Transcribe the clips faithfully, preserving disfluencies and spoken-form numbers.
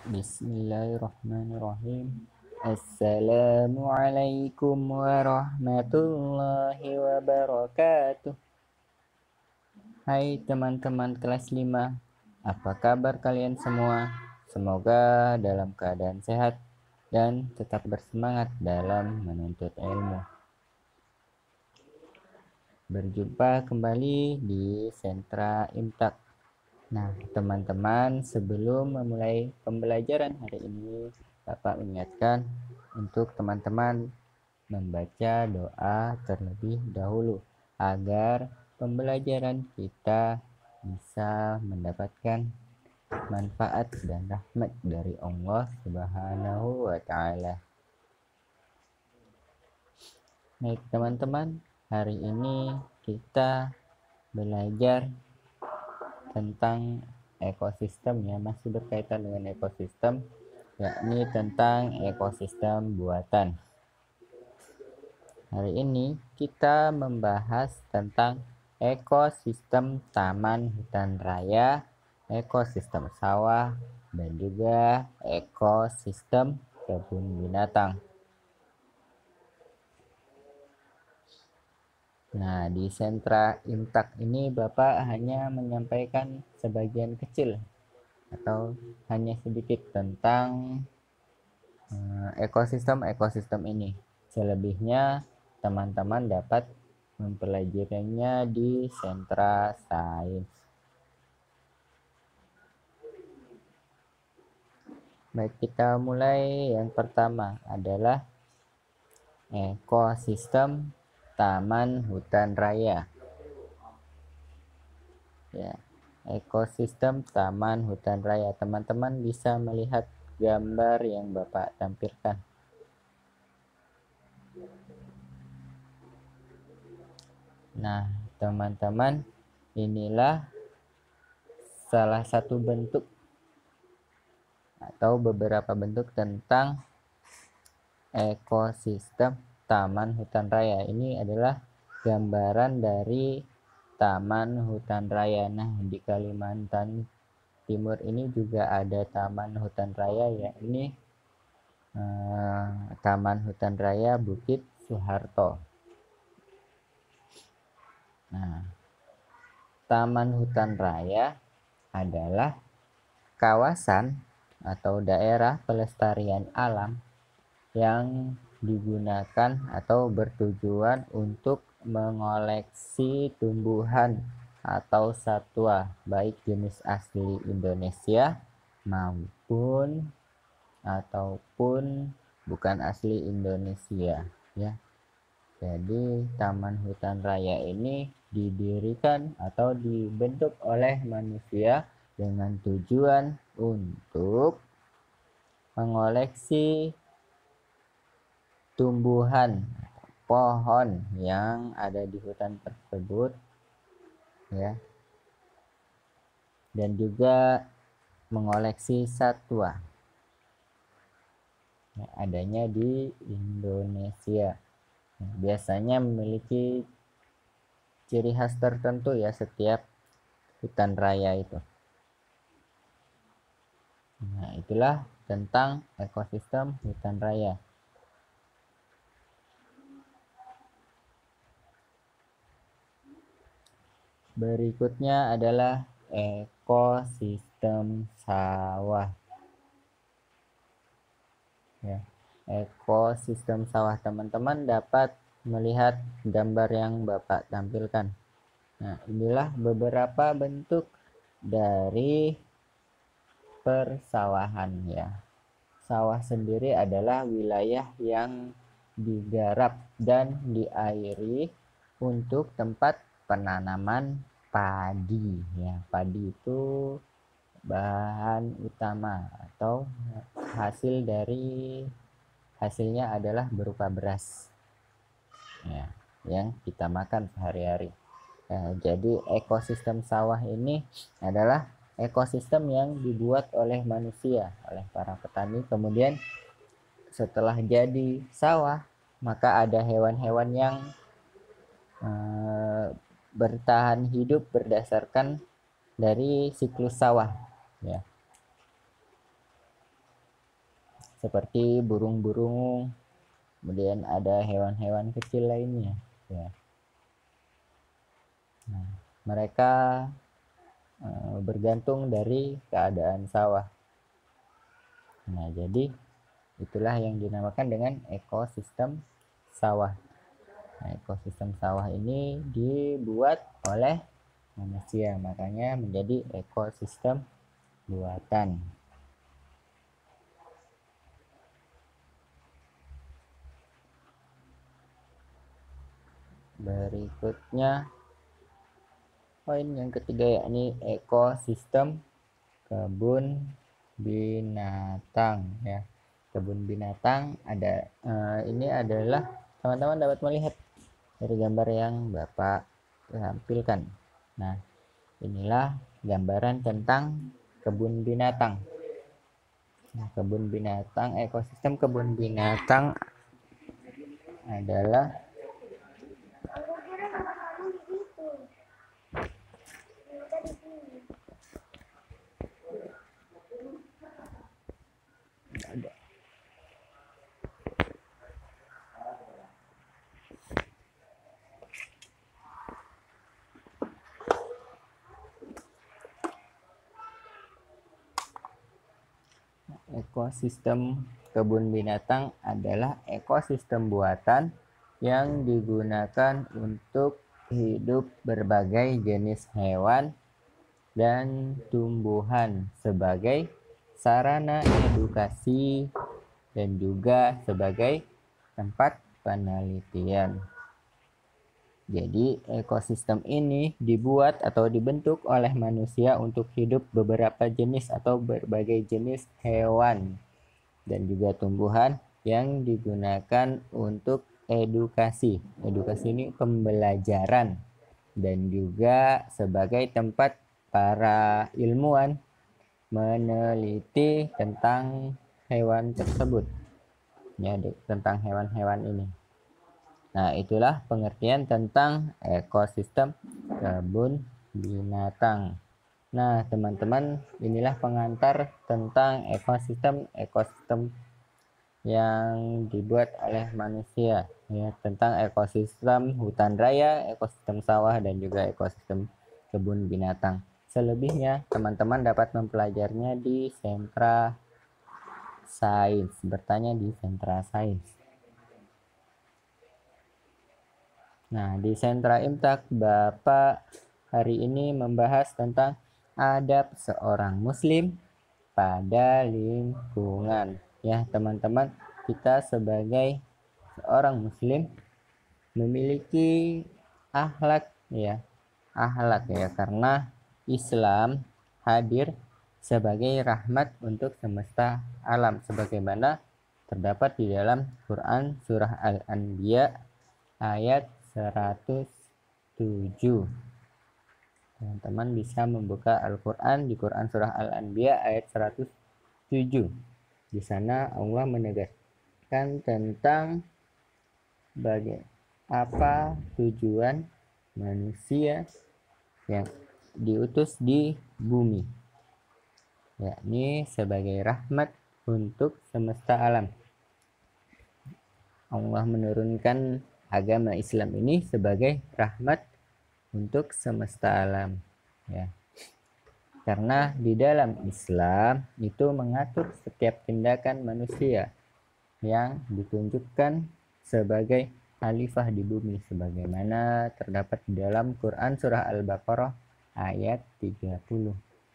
Bismillahirrahmanirrahim. Assalamualaikum warahmatullahi wabarakatuh. Hai teman-teman kelas lima, apa kabar kalian semua? Semoga dalam keadaan sehat dan tetap bersemangat dalam menuntut ilmu. Berjumpa kembali di Sentra Imtak. Nah, teman-teman, sebelum memulai pembelajaran hari ini, Bapak mengingatkan untuk teman-teman membaca doa terlebih dahulu agar pembelajaran kita bisa mendapatkan manfaat dan rahmat dari Allah Subhanahu wa Ta'ala. Baik, teman-teman, hari ini kita belajar tentang ekosistem, ya, masih berkaitan dengan ekosistem, yakni tentang ekosistem buatan. Hari ini kita membahas tentang ekosistem taman hutan raya, ekosistem sawah, dan juga ekosistem kebun binatang. Nah, di sentra Imtak ini Bapak hanya menyampaikan sebagian kecil atau hanya sedikit tentang ekosistem-ekosistem ini. Selebihnya teman-teman dapat mempelajarinya di sentra sains. Baik, kita mulai. Yang pertama adalah ekosistem taman hutan raya. Ya, ekosistem taman hutan raya. Teman-teman bisa melihat gambar yang Bapak tampilkan. Nah, teman-teman, inilah salah satu bentuk atau beberapa bentuk tentang ekosistem taman hutan raya. Ini adalah gambaran dari taman hutan raya. Nah, di Kalimantan Timur ini juga ada taman hutan raya, yakni eh, Taman Hutan Raya Bukit Soeharto. Nah, Taman Hutan Raya adalah kawasan atau daerah pelestarian alam yang digunakan atau bertujuan untuk mengoleksi tumbuhan atau satwa baik jenis asli Indonesia maupun ataupun bukan asli Indonesia, ya. Jadi Taman Hutan Raya ini didirikan atau dibentuk oleh manusia dengan tujuan untuk mengoleksi tumbuhan pohon yang ada di hutan tersebut, ya, dan juga mengoleksi satwa ya, adanya di Indonesia. Nah, biasanya memiliki ciri khas tertentu, ya, setiap hutan raya itu. Nah, itulah tentang ekosistem hutan raya. Berikutnya adalah ekosistem sawah. Ya, ekosistem sawah, teman-teman dapat melihat gambar yang Bapak tampilkan. Nah, inilah beberapa bentuk dari persawahan, ya. Sawah sendiri adalah wilayah yang digarap dan diairi untuk tempat penanaman padi, ya. Padi itu bahan utama atau hasil dari hasilnya adalah berupa beras, ya, yang kita makan sehari-hari. Nah, jadi ekosistem sawah ini adalah ekosistem yang dibuat oleh manusia, oleh para petani. Kemudian setelah jadi sawah, maka ada hewan-hewan yang eh, bertahan hidup berdasarkan dari siklus sawah, ya. seperti burung-burung, kemudian ada hewan-hewan kecil lainnya ya. Nah, mereka e, bergantung dari keadaan sawah. Nah, jadi itulah yang dinamakan dengan ekosistem sawah. Nah, ekosistem sawah ini dibuat oleh manusia, makanya menjadi ekosistem buatan. Berikutnya poin yang ketiga yakni ekosistem kebun binatang ya. Kebun binatang ada eh, ini adalah teman-teman dapat melihat dari gambar yang Bapak tampilkan. Nah, inilah gambaran tentang kebun binatang. Nah, kebun binatang, ekosistem kebun binatang adalah ada ekosistem kebun binatang adalah ekosistem buatan yang digunakan untuk hidup berbagai jenis hewan dan tumbuhan sebagai sarana edukasi dan juga sebagai tempat penelitian. Jadi, ekosistem ini dibuat atau dibentuk oleh manusia untuk hidup beberapa jenis atau berbagai jenis hewan dan juga tumbuhan yang digunakan untuk edukasi. Edukasi ini pembelajaran dan juga sebagai tempat para ilmuwan meneliti tentang hewan tersebut. Ya, tentang hewan-hewan ini. Nah, itulah pengertian tentang ekosistem kebun binatang. Nah, teman-teman, inilah pengantar tentang ekosistem-ekosistem yang dibuat oleh manusia, ya, tentang ekosistem hutan raya, ekosistem sawah, dan juga ekosistem kebun binatang. Selebihnya, teman-teman dapat mempelajarinya di sentra sains, bertanya di sentra sains. Nah, di sentra Imtak, Bapak hari ini membahas tentang adab seorang muslim pada lingkungan. Ya, teman-teman, kita sebagai seorang muslim memiliki akhlak ya, akhlak ya, karena Islam hadir sebagai rahmat untuk semesta alam sebagaimana terdapat di dalam Quran surah Al-Anbiya ayat seratus tujuh. Teman-teman bisa membuka Al-Quran di Quran surah Al-Anbiya ayat seratus tujuh. Di sana Allah menegaskan tentang bagaimana apa tujuan manusia yang diutus di bumi, yakni sebagai rahmat untuk semesta alam. Allah menurunkan agama Islam ini sebagai rahmat untuk semesta alam ya. Karena di dalam Islam itu mengatur setiap tindakan manusia yang ditunjukkan sebagai khalifah di bumi sebagaimana terdapat di dalam Quran surah Al-Baqarah ayat tiga puluh.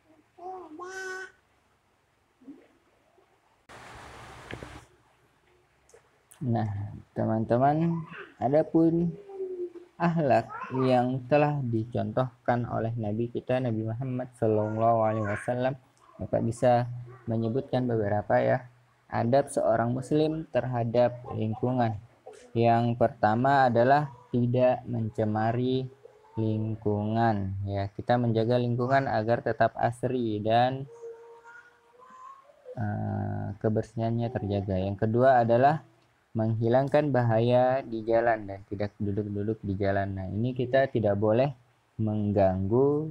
Nah, teman-teman, adapun akhlak yang telah dicontohkan oleh Nabi kita Nabi Muhammad Shallallahu Alaihi Wasallam, Bapak bisa menyebutkan beberapa ya adab seorang muslim terhadap lingkungan. Yang pertama adalah tidak mencemari lingkungan ya, kita menjaga lingkungan agar tetap asri dan uh, kebersihannya terjaga. Yang kedua adalah menghilangkan bahaya di jalan dan tidak duduk-duduk di jalan. Nah, ini kita tidak boleh mengganggu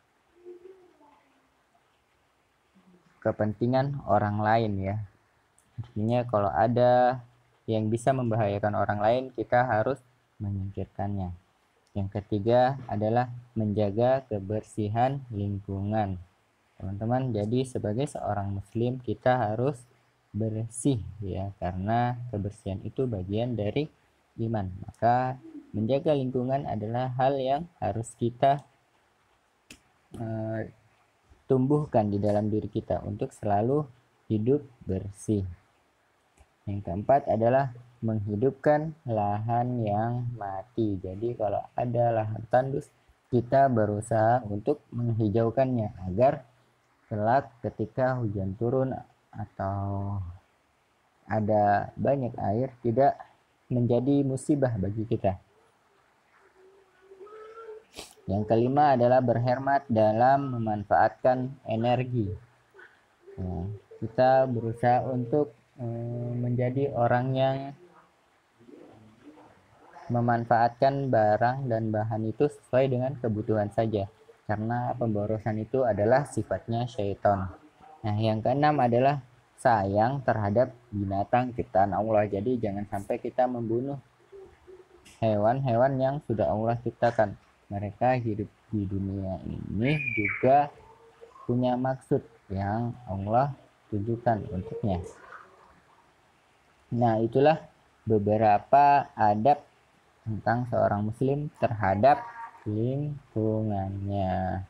kepentingan orang lain ya. Artinya kalau ada yang bisa membahayakan orang lain, kita harus menyingkirkannya. Yang ketiga adalah menjaga kebersihan lingkungan. Teman-teman, jadi sebagai seorang muslim kita harus bersih ya, karena kebersihan itu bagian dari iman. Maka menjaga lingkungan adalah hal yang harus kita uh, tumbuhkan di dalam diri kita untuk selalu hidup bersih. Yang keempat adalah menghidupkan lahan yang mati. Jadi kalau ada lahan tandus, kita berusaha untuk menghijaukannya agar kelak ketika hujan turun atau ada banyak air tidak menjadi musibah bagi kita. Yang kelima adalah berhemat dalam memanfaatkan energi. Ya, kita berusaha untuk eh, menjadi orang yang memanfaatkan barang dan bahan itu sesuai dengan kebutuhan saja, karena pemborosan itu adalah sifatnya syaitan. Nah, yang keenam adalah sayang terhadap binatang ciptaan Allah. Jadi jangan sampai kita membunuh hewan-hewan yang sudah Allah ciptakan. Mereka hidup di dunia ini juga punya maksud yang Allah tujukan untuknya. Nah, itulah beberapa adab tentang seorang muslim terhadap lingkungannya.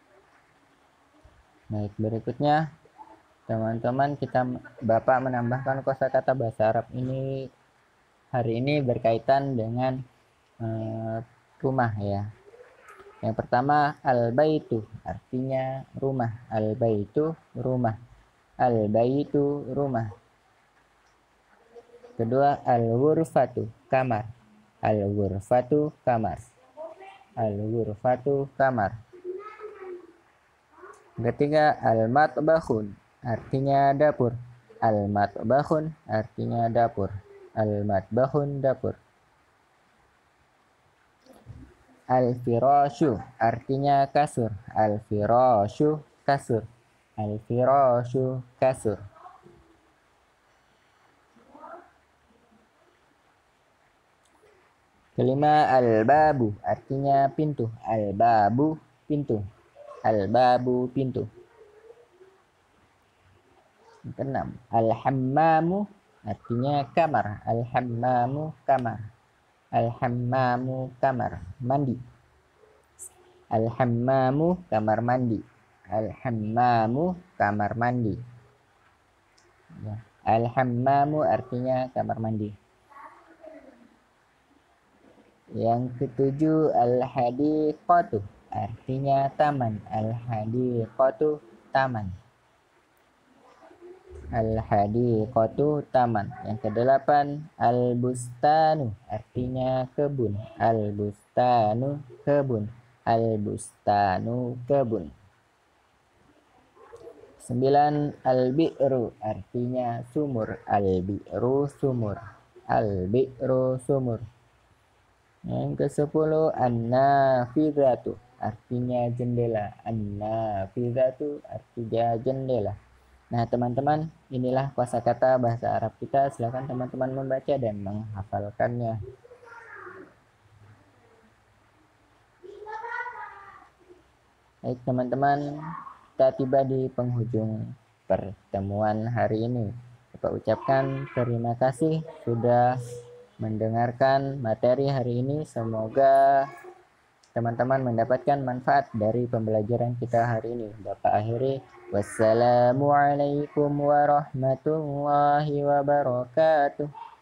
Baik, berikutnya teman-teman, kita Bapak menambahkan kosakata bahasa Arab ini hari ini berkaitan dengan eh, rumah ya. Yang pertama, al-baitu artinya rumah. Al-baitu rumah. Al-baitu rumah. Kedua, al-ghurfatu kamar. Al-ghurfatu kamar. Al-ghurfatu kamar. Ketiga, al-matbakhun artinya dapur. Al-matbakhun artinya dapur. Al-matbakhun dapur. Al-firasyu artinya kasur. Al-firasyu kasur. Al-firasyu kasur. Kelima, al-babu artinya pintu. Al-babu pintu. Al-babu pintu. Keenam, al-hammamu artinya kamar. Al-hammamu kamar. Al-hammamu kamar mandi. Al-hammamu kamar mandi. Al-hammamu kamar mandi. Al-hammamu artinya kamar mandi. Yang ketujuh, al-hadiqatu artinya taman. Al-hadiqatu taman. Al-hadiqatu taman. Yang kedelapan, al-bustanu artinya kebun. Al-bustanu kebun. Al-bustanu kebun. Sembilan, al-bi'ru artinya sumur. Al-bi'ru sumur. Al-bi'ru sumur. Yang kesepuluh, an-nafidhatu artinya jendela. An-nafidhatu artinya jendela. Nah, teman-teman, inilah kosakata bahasa Arab kita. Silakan teman-teman membaca dan menghafalkannya. Baik, teman-teman, kita tiba di penghujung pertemuan hari ini. Bapak ucapkan terima kasih sudah mendengarkan materi hari ini. Semoga teman-teman mendapatkan manfaat dari pembelajaran kita hari ini. Bapak akhiri, wassalamualaikum warahmatullahi wabarakatuh.